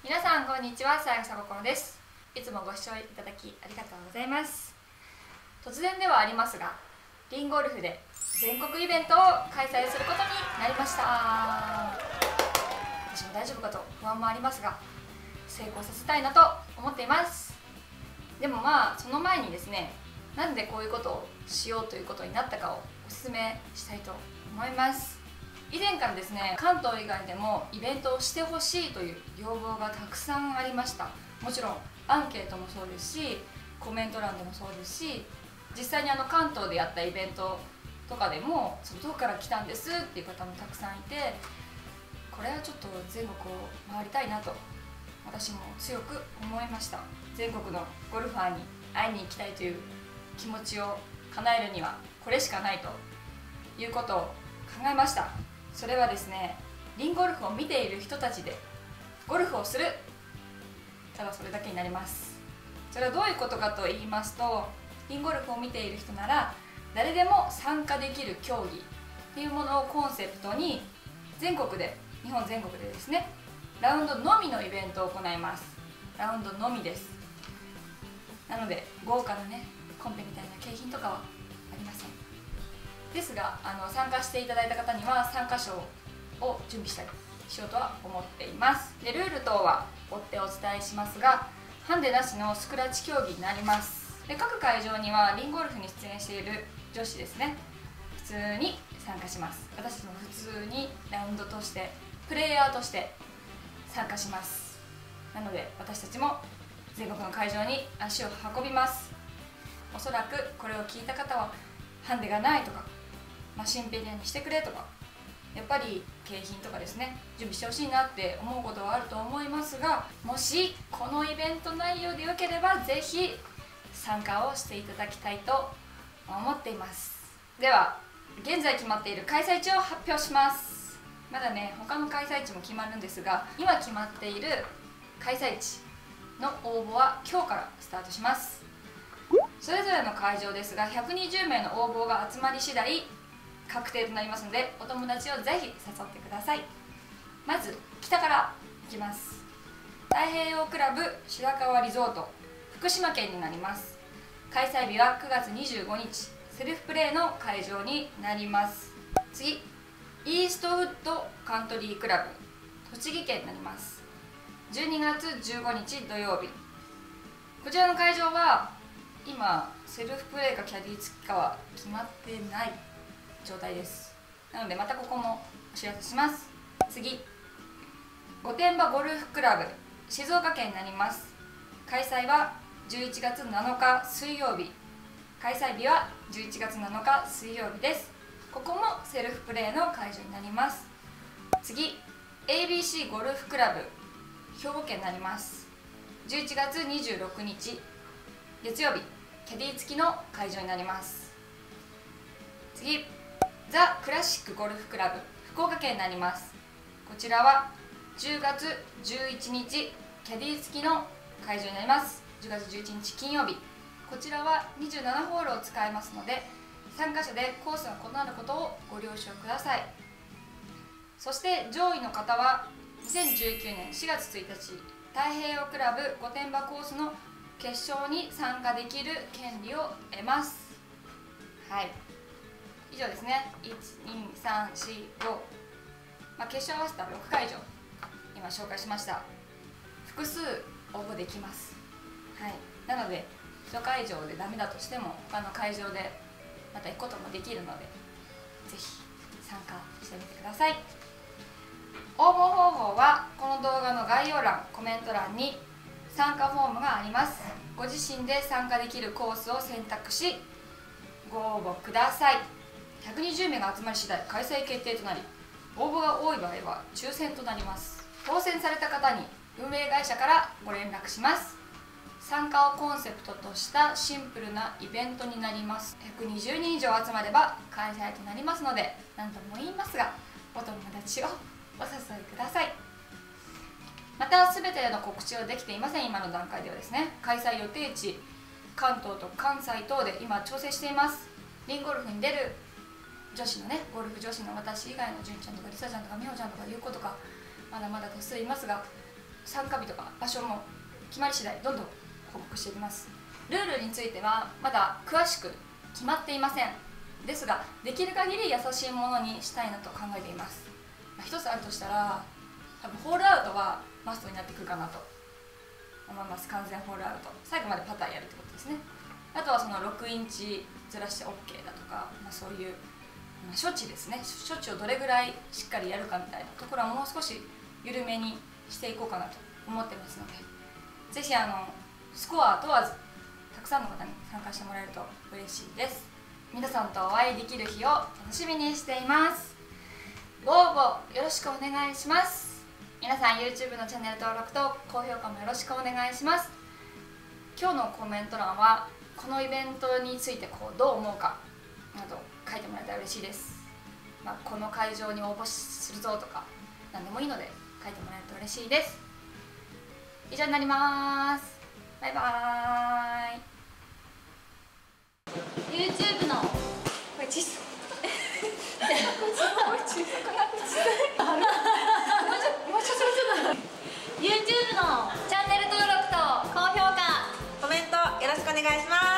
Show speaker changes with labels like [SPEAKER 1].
[SPEAKER 1] 皆さんこんにちは、さやさこころです。いつもご視聴いただきありがとうございます。突然ではありますが、リンゴルフで全国イベントを開催することになりました。私も大丈夫かと不安もありますが、成功させたいなと思っています。でもその前にですね、なんでこういうことをしようということになったかをお勧めしたいと思います。以前からですね、関東以外でもイベントをしてほしいという要望がたくさんありました。もちろんアンケートもそうですし、コメント欄でもそうですし、実際に関東でやったイベントとかでもどこから来たんですっていう方もたくさんいて、これはちょっと全国を回りたいなと私も強く思いました。全国のゴルファーに会いに行きたいという気持ちを叶えるにはこれしかないということを考えました。それはですね、リンゴルフを見ている人たちでゴルフをする、ただそれだけになります。それはどういうことかと言いますと、リンゴルフを見ている人なら誰でも参加できる競技っていうものをコンセプトに、全国で、日本全国でですね、ラウンドのみのイベントを行います。ラウンドのみです。なので豪華なね、コンペみたいな景品とかはありません。ですが参加していただいた方には参加賞を準備したりしようとは思っています。でルール等は追ってお伝えしますが、ハンデなしのスクラッチ競技になります。で各会場にはリンゴルフに出演している女子ですね、普通に参加します。私たちも普通にラウンドとしてプレイヤーとして参加します。なので私たちも全国の会場に足を運びます。おそらくこれを聞いた方はハンデがないとか、マシンペディアにしてくれとか、やっぱり景品とかですね、準備してほしいなって思うことはあると思いますが、もしこのイベント内容でよければぜひ参加をしていただきたいと思っています。では現在決まっている開催地を発表します。まだね、他の開催地も決まるんですが、今決まっている開催地の応募は今日からスタートします。それぞれの会場ですが120名の応募が集まり次第確定となりますので、お友達をぜひ誘ってください。まず北からいきます。太平洋クラブ白川リゾート、福島県になります。開催日は9月25日、セルフプレーの会場になります。次、イーストウッドカントリークラブ、栃木県になります。12月15日土曜日、こちらの会場は今セルフプレーかキャディ付きかは決まってない状態です。なのでまたここもお知らせします。次、御殿場ゴルフクラブ静岡県になります。開催は11月7日水曜日、開催日は11月7日水曜日です。ここもセルフプレーの会場になります。次、 ABC ゴルフクラブ兵庫県になります。11月26日月曜日、キャディ付きの会場になります。次、ザ・クラシックゴルフクラブ福岡県になります。こちらは10月11日キャディ付きの会場になります。10月11日金曜日、こちらは27ホールを使いますので、参加者でコースが異なることをご了承ください。そして上位の方は2019年4月1日太平洋クラブ御殿場コースの決勝に参加できる権利を得ます。はい、以上ですね。1、2、3、4、5、決勝合わせた6会場今紹介しました。複数応募できます。はい、なので1会場でダメだとしても他の会場でまた行くこともできるので、ぜひ参加してみてください。応募方法はこの動画の概要欄、コメント欄に参加フォームがあります。ご自身で参加できるコースを選択しご応募ください。120名が集まり次第開催決定となり、応募が多い場合は抽選となります。当選された方に運営会社からご連絡します。参加をコンセプトとしたシンプルなイベントになります。120人以上集まれば開催となりますので、何とも言いますがお友達をお誘いください。また全ての告知はできていません。今の段階ではですね、開催予定地関東と関西等で今調整しています。リンゴルフに出る女子のね、ゴルフ女子の私以外の純ちゃんとかりさちゃんとかみほちゃんとかゆうことかまだまだ多数いますが、 参加日とか場所も決まり次第どんどん報告していきます。ルールについてはまだ詳しく決まっていません。ですができる限り優しいものにしたいなと考えています。一つあるとしたら多分ホールアウトはマストになってくるかなと思います。完全ホールアウト、最後までパターやるってことですね。あとはその6インチずらして OK だとか、そういう処置ですね。処置をどれぐらいしっかりやるかみたいなところはもう少し緩めにしていこうかなと思ってますので、ぜひスコア問わずたくさんの方に参加してもらえると嬉しいです。皆さんとお会いできる日を楽しみにしています。ご応募よろしくお願いします。皆さん YouTube のチャンネル登録と高評価もよろしくお願いします。今日のコメント欄はこのイベントについてどう思うかなど書いてもらえたら嬉しいです。この会場に応募するぞとか何でもいいので書いてもらえると嬉しいです。以上になります。バイバーイ。 YouTube のこれ小さいYouTube のチャンネル登録と
[SPEAKER 2] 高評価、コメントよろしくお願いします。